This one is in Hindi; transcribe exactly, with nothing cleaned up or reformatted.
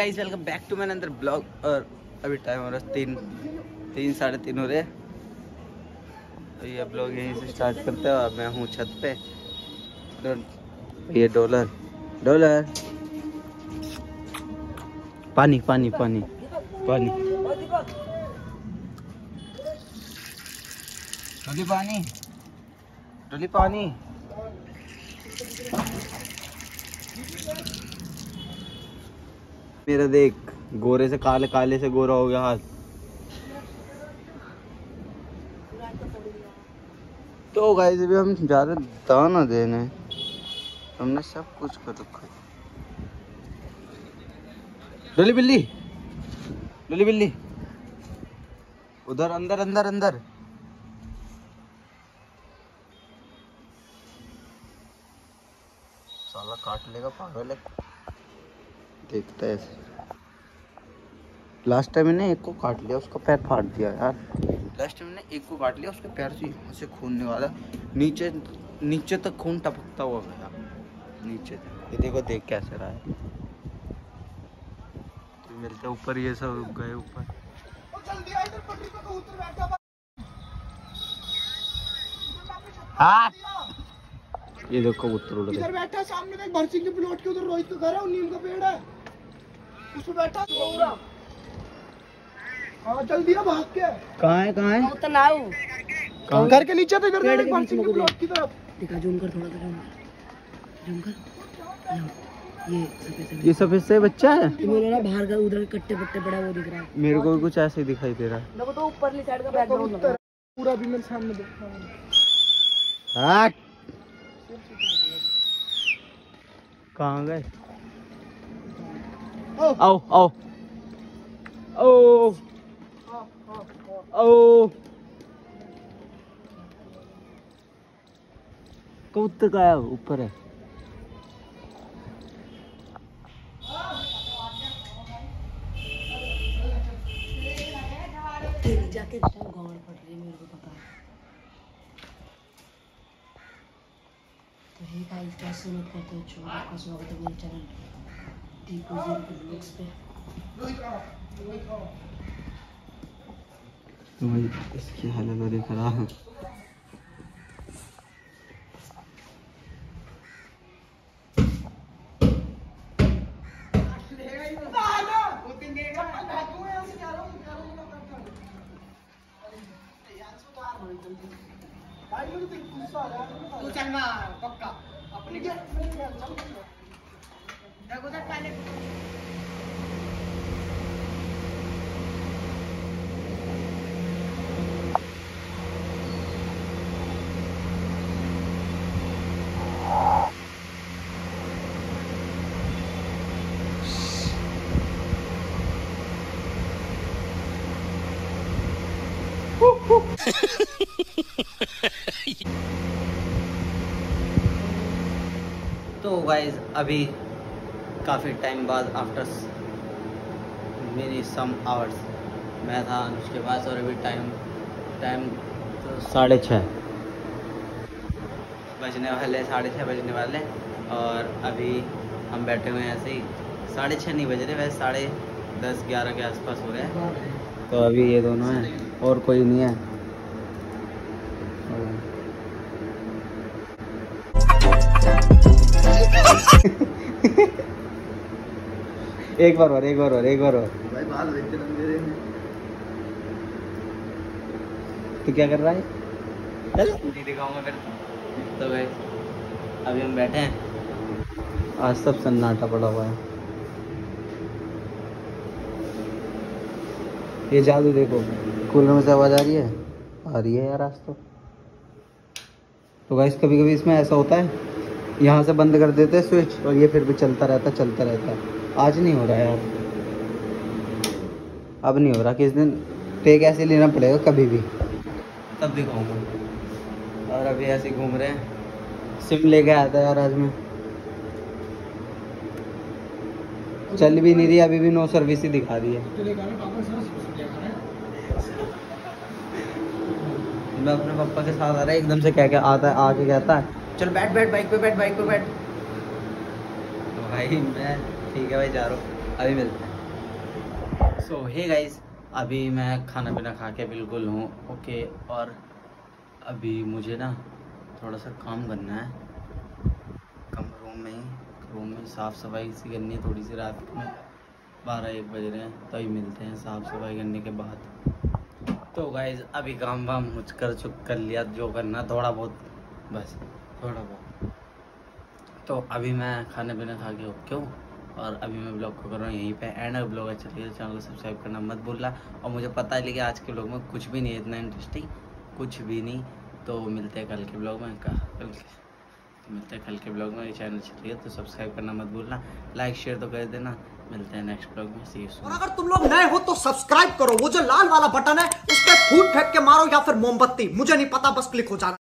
Guys welcome back to my another blog. और अभी टाइम हो रहा है तीन तीन साढ़े तीन हो रहे। तो ये ब्लॉग यहीं से स्टार्ट करते हैं। मैं हूँ छत पे। ये डॉलर डॉलर पानी पानी पानी पानी डोली पानी डोली पानी। मेरा देख, गोरे से काले काले से गोरा हो गया हाथ। तो गाइस अभी हम जा रहे दाना देने। हमने सब कुछ कर रखा। डोली बिल्ली डोली बिल्ली उधर अंदर अंदर अंदर। साला काट लेगा पागल है। देखता है ऐसे। लास्ट टाइम मैंने एक को काट लिया, उसका पैर फाड़ दिया यार। लास्ट टाइम मैंने एक को काट लिया, उसके पैर से यहाँ से खून निकाला। नीचे नीचे तक खून टपकता हुआ गया नीचे तक। ये देखो देख कैसे रहा है। तो मिलते ऊपर, ये सब गए ऊपर। हाँ ये देखो कबूतर उड़ गए। इधर बैठा है सामने देख, भरसिंह के प्लॉट के उधर रोहित का घर है और नीम का पेड़ है, उस पे बैठा है। हाँ चल दिया भाग के। कहाँ है कहाँ है? तो ना हूँ घर के नीचे। तो इधर देख भरसिंह के प्लॉट की तरफ। दिखा, जूम कर थोड़ा सा, जूम कर। ये सफेद ये सफेद से बच्चा है। बोलो ना बाहर का, उधर कट्टे पट्टे पड़ा वो दिख रहा है मेरे को भी कुछ ऐसे ही दिखाई दे रहा है। देखो तो ऊपरली साइड का बैकग्राउंड पूरा भी मेरे सामने दिख रहा है। हट, कहाँ गए? आओ आओ ओ ओ कबूतर का है, ऊपर है। जाके गाँव पड़ रही है, मेरे को पता है। तो हे गाइस, कैसे उम्मीद करते हो चलो आपका स्वागत है मेरे चैनल दीपू जीरो के ब्लॉग्स पे। भाई इसकी हालत देख रहा हूँ। तू चल ना पक्का अपनी देखो तो पहले तो गाइज अभी काफ़ी टाइम बाद आफ्टर मेनी सम आवर्स मैं था उसके पास। और अभी टाइम टाइम तो साढ़े छः बजने वाले साढ़े छः बजने वाले। और अभी हम बैठे हुए हैं ऐसे ही। साढ़े छः नहीं बज रहे, वैसे साढ़े दस ग्यारह के आसपास हो रहे हैं। तो अभी ये दोनों हैं और कोई नहीं है। एक बार और एक बार और एक बार और भाई बाल देखते मेरे में। तो क्या कर रहा है? चल नहीं दिखाऊंगा फिर। तो भाई अभी हम बैठे हैं। आज सब सन्नाटा पड़ा हुआ है। ये जादू देखो, कूलर में से आवाज आ रही है आ रही है यार आज तो। तो गाइस कभी कभी इसमें ऐसा होता है, यहाँ से बंद कर देते हैं स्विच और ये फिर भी चलता रहता चलता रहता है। आज नहीं हो रहा है यार, अब नहीं हो रहा। किस दिन टेक ऐसे लेना पड़ेगा कभी भी, तब दिखाऊंगा। और अभी ऐसे घूम रहे हैं। सिम लेके आया था यार आज मैं, चल भी नहीं रही अभी भी, नो सर्विस ही दिखा रही है। मैं अपने पापा के साथ आ रहा है, एकदम से क्या क्या आता है आके कहता है चल बैठ बैठ बाइक पे बैठ बाइक पे बैठ। तो भाई मैं ठीक है भाई जा रहा हूँ, अभी मिलते हैं। सो हे गाइस, अभी मैं खाना पीना खा के बिल्कुल हूँ ओके। और अभी मुझे ना थोड़ा सा काम करना है, कम रूम में ही रूम में साफ़ सफाई सी करनी है थोड़ी सी। रात में बारह एक बज रहे हैं, तभी तो मिलते हैं साफ़ सफाई करने के बाद। तो गाइस अभी काम वाम मुझ कर चुक कर लिया, जो करना थोड़ा बहुत, बस थोड़ा बहुत। तो अभी मैं खाने पीना खा के ओके हूँ और अभी मैं ब्लॉग को कर रहा हूँ यहीं पे एंड। अगर ब्लॉग अच्छा लगे तो चैनल को सब्सक्राइब करना मत भूलना। और मुझे पता है लेकिन आज के ब्लॉग में कुछ भी नहीं है इतना इंटरेस्टिंग, कुछ भी नहीं। तो मिलते हैं कल के ब्लॉग में, कल के मिलते हैं कल के ब्लॉग में। चैनल अच्छा लगे तो सब्सक्राइब करना मत भूलना, लाइक शेयर तो कर देना। मिलते हैं नेक्स्ट ब्लॉग में, सी यू सून। और अगर तुम लोग नए हो तो सब्सक्राइब करो, वो जो लाल वाला बटन है उस पर फूट फेंक के मारो या फिर मोमबत्ती, मुझे नहीं पता, बस क्लिक हो जाना।